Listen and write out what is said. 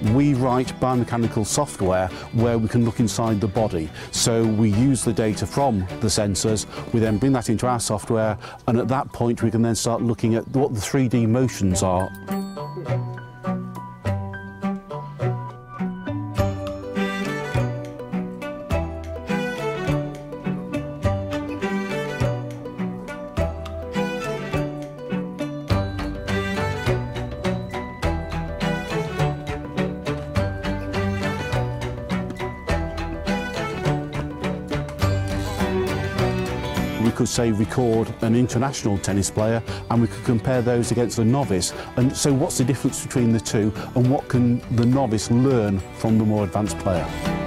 we write biomechanical software where we can look inside the body. So we use the data from the sensors, we then bring that into our software, and at that point we can then start looking at what the 3D motions are. We could say record an international tennis player and we could compare those against a novice, and so what's the difference between the two and what can the novice learn from the more advanced player?